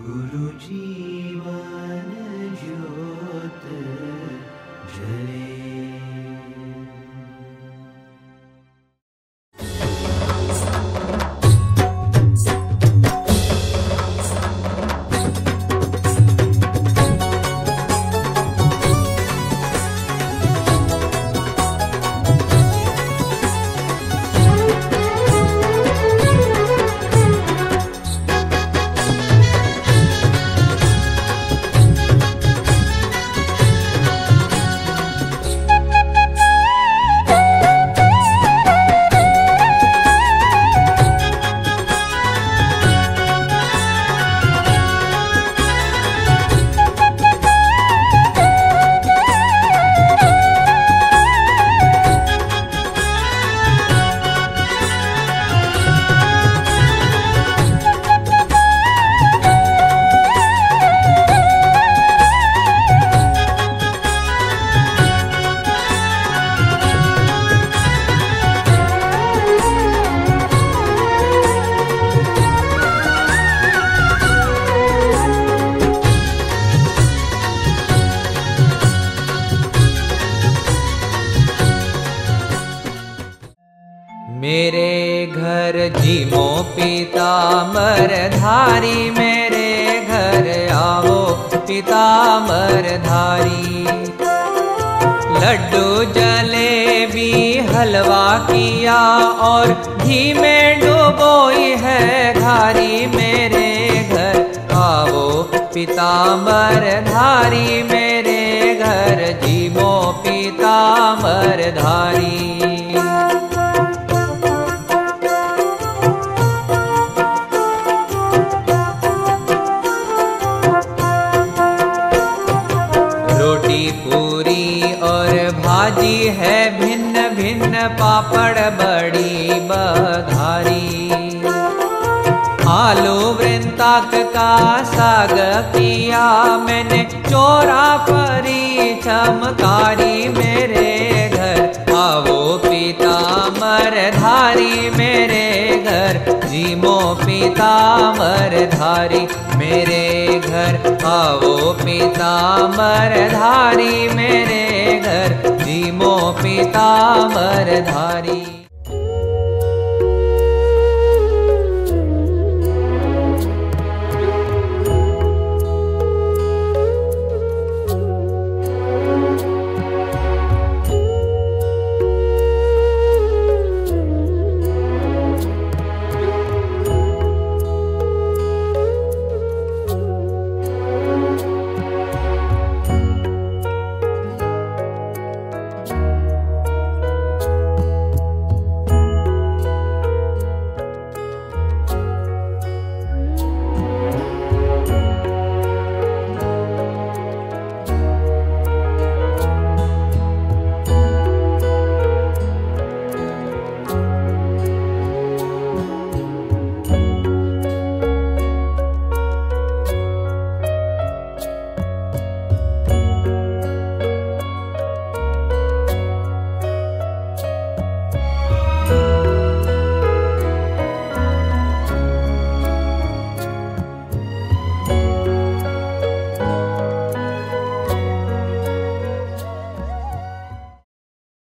गुरु जीवन ज्योत जले। मेरे घर जीमो पीताम्बर धारी, मेरे घर आओ पीताम्बर धारी। लड्डू जलेबी हलवा किया और घी में डुबोई है घारी। मेरे घर आओ पीताम्बर धारी, मेरे घर जीमो पीताम्बर धारी। पूरी और भाजी है भिन्न भिन्न, पापड़ बड़ी बधारी। आलू वृंताक का साग किया मैंने, चोरा फरी चमकारी। मेरे घर आओ पीताम्बर धारी, मेरे घर जीमो पीताम्बर धारी। मेरे घर आओ पीताम्बर धारी, मेरे घर जीमो पीताम्बर धारी।